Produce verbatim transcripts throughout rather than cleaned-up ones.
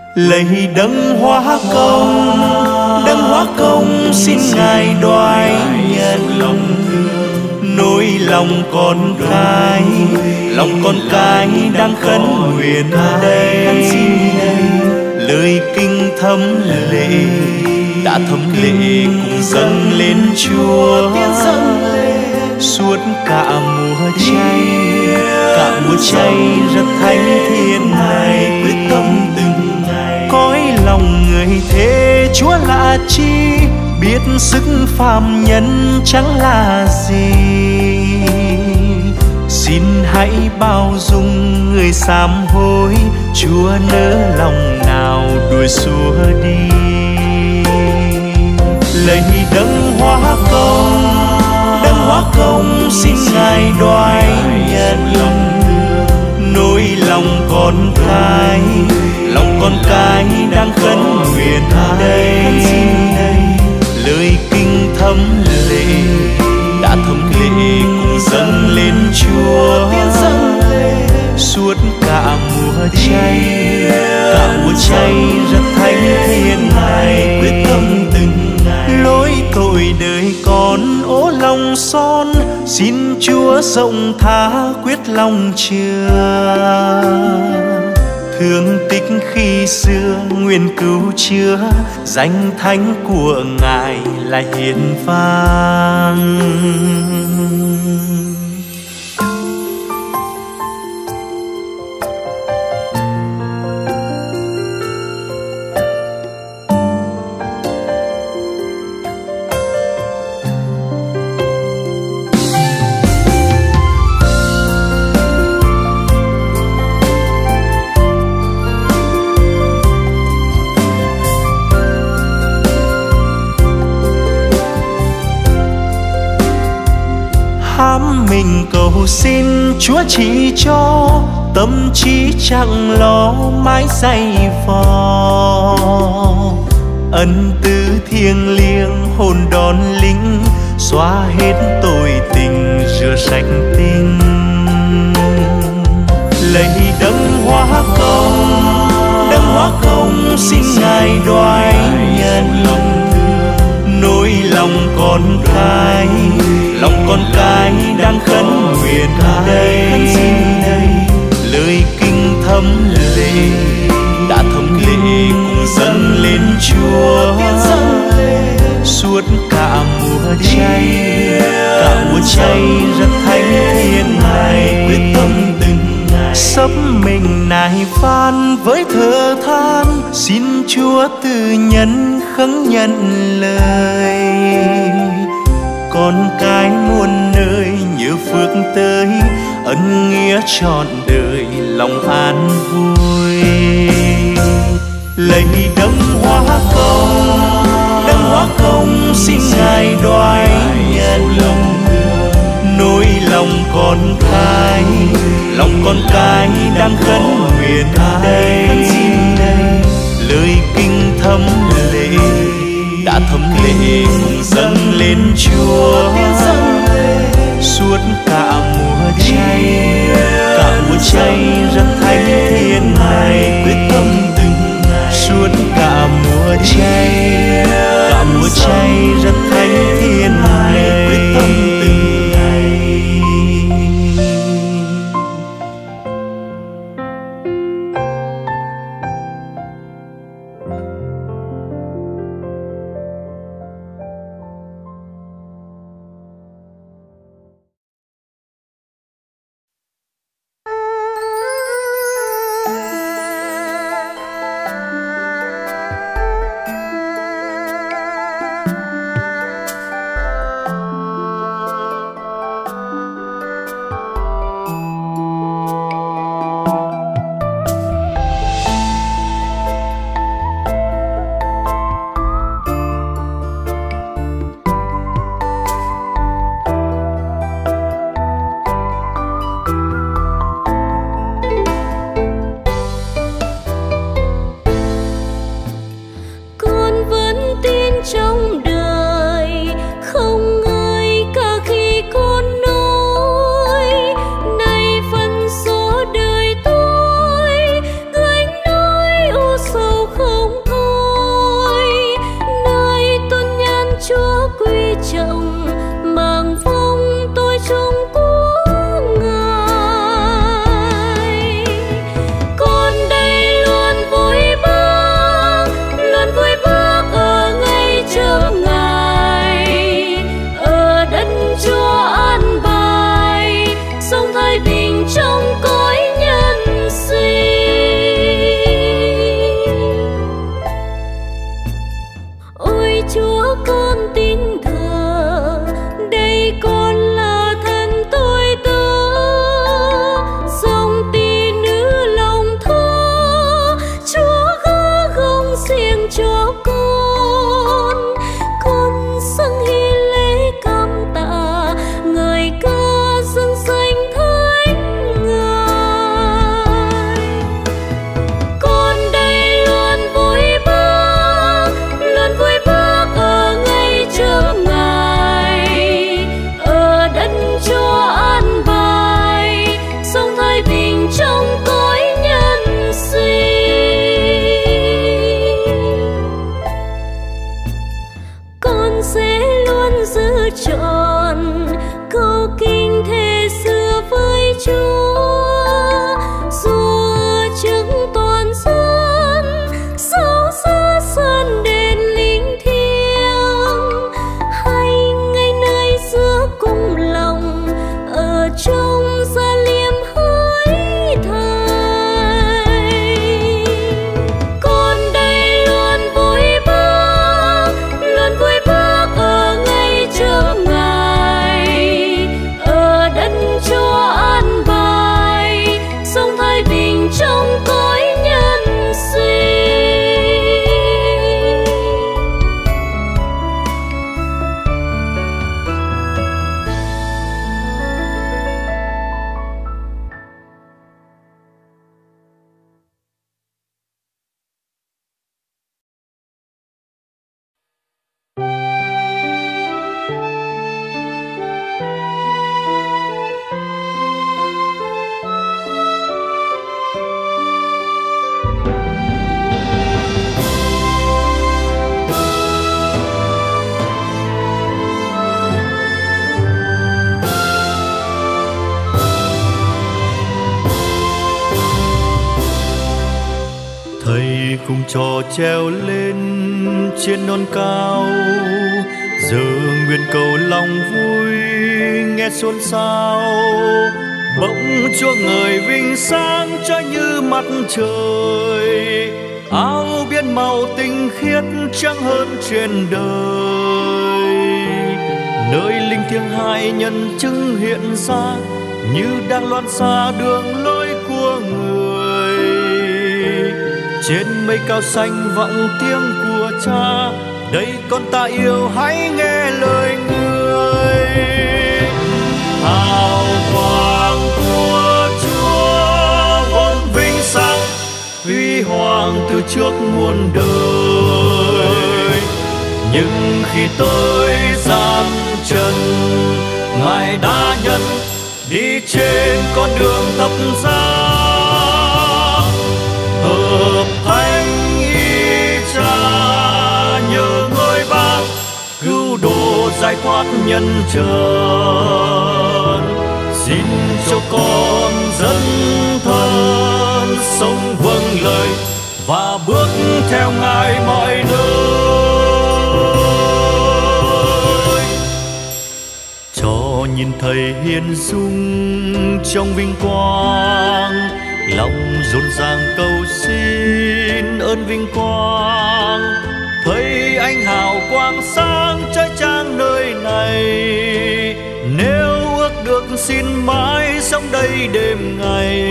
Lạy đấng hóa công, đấng hóa công xin ngài đoái nhận lòng thương, nỗi lòng con cái, lòng con cái đang khấn nguyện đây. Lời kinh thấm lệ đã thấm lệ cùng dâng lên Chúa. Suốt cả mùa chay, cả mùa chay rất thánh thiện này, quyết tâm từng ngày cõi lòng người thế Chúa là chi, biết sức phàm nhân chẳng là gì. Xin hãy bao dung người sám hối, Chúa nỡ lòng nào đuổi xua đi. Lạy đấng hóa công, đấng hóa công xin ngài đoái nhận lòng thương, nỗi lòng con cái, lòng con cái đang khấn nguyện đây. Lời kinh thấm lệ đã thấm lệ cùng dâng lên Chúa. Suốt cả mùa chay, cả mùa chay rất thánh thiện này, quyết tâm từng ngày lỗi tội đời con ố lòng son, xin Chúa rộng tha quyết lòng chừa. Thương tích khi xưa nguyện cứu chữa, danh thánh của ngài là hiển vang. Hám mình cầu xin Chúa chỉ cho, tâm trí chẳng lo mãi dày vò. Ân tứ thiêng liêng hồn đón linh, xóa hết tội tình rửa sạch tình. Lạy đấng hóa công, đấng hóa công xin ngài đoái nhận lòng thương, nỗi lòng con cái, lòng con cái đang khấn nguyện đây. Lời kinh thấm lệ đã thấm lệ cùng dâng lên Chúa. Suốt cả mùa chay, cả mùa chay rất thánh thiện này, quyết tâm từng ngày sắp mình nài van với thở than, xin Chúa từ nhân khấn nhận lời. Con cái muôn nơi như phước tới, ân nghĩa trọn đời lòng an vui. Lạy đấng hóa công, đấng hóa công xin ngài đoái nhận lòng thương, nỗi lòng con cái, lòng con cái đang khấn nguyện đây. Lời kinh thấm lệ đã thấm lệ cùng dâng lên Chúa. Suốt cả mùa chay, cả mùa chay rất thánh thiện này, quyết tâm từng ngày. Suốt cả mùa chay, cả mùa chay rất thánh thiện này, quyết tâm từng ngày. cùng trò treo lên trên non cao, giờ nguyện cầu lòng vui nghe xôn xao. Bỗng chúa ngời vinh sáng cho như mặt trời, áo biên màu tinh khiết trắng hơn trên đời. Nơi linh thiêng hai nhân chứng hiện ra như đang loan xa đường lối của người. Trên mây cao xanh vọng tiếng của Cha, đây con ta yêu hãy nghe lời người. Hào quang của Chúa vốn vinh sáng huy hoàng từ trước muôn đời. Nhưng khi tôi giang chân, Ngài đã nhận đi trên con đường thập giá. Hợp thánh y Cha nhờ ngôi Ba cứu độ giải thoát nhân trần. Xin cho con dấn thân sống vâng lời và bước theo Ngài mọi nơi. Cho nhìn thấy hiền dung trong vinh quang, lòng rộn ràng cầu xin ơn vinh quang. Thấy ánh hào quang sáng trói trang nơi này, nếu ước được xin mãi sống đây đêm ngày.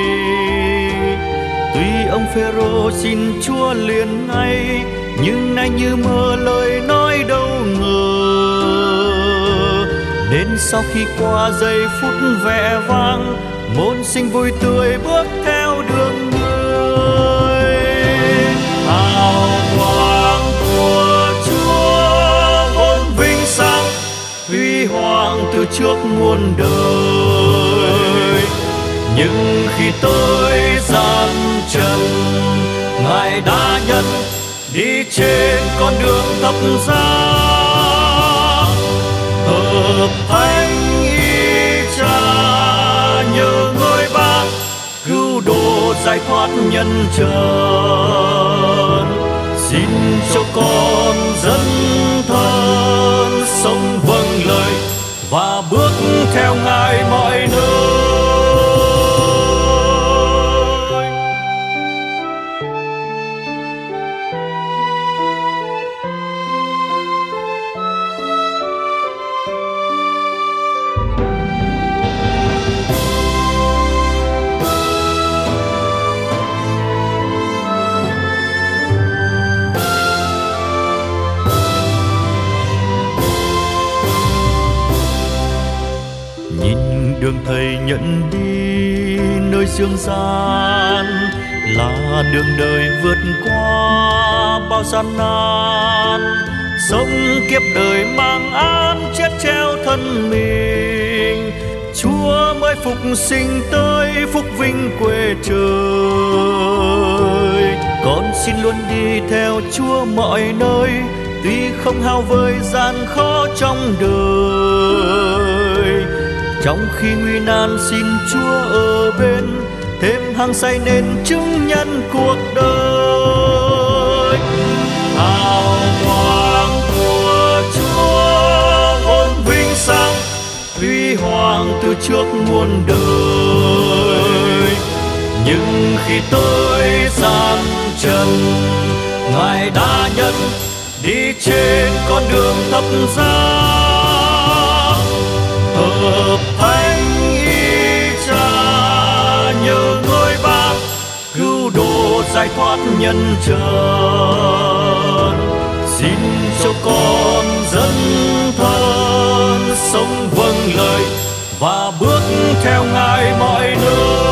Tuy ông Phêrô xin Chúa liền ngay, nhưng nay như mơ lời nói đâu ngờ. Đến sau khi qua giây phút vẻ vang, môn sinh vui tươi bước theo đường người. Hào quang của Chúa vốn vinh sáng huy hoàng từ trước muôn đời. Nhưng khi tôi giang chân, Ngài đã nhận đi trên con đường thập giá. Hợp thánh y Cha nhờ ngôi Ba cứu độ giải thoát nhân trần. Xin cho con dấn thân sống vâng lời và bước theo Ngài mọi nơi. Đường Thầy nhận đi nơi dương gian, là đường đời vượt qua bao gian nan. Sống kiếp đời mang án chết treo thân mình, Chúa mới phục sinh tới phúc vinh quê trời. Con xin luôn đi theo Chúa mọi nơi, tuy không hao vơi gian khó trong đời. Trong khi nguy nan xin Chúa ở bên, thêm hăng say nên chứng nhân cuộc đời. Hào quang của Chúa vốn vinh sáng huy hoàng từ trước muôn đời. Nhưng khi tôi giang chân, Ngài đã nhận đi trên con đường thập giá. Hợp thánh y Cha nhờ ngôi Ba cứu độ giải thoát nhân trần. Xin cho con dấn thân sống vâng lời và bước theo Ngài mọi nơi.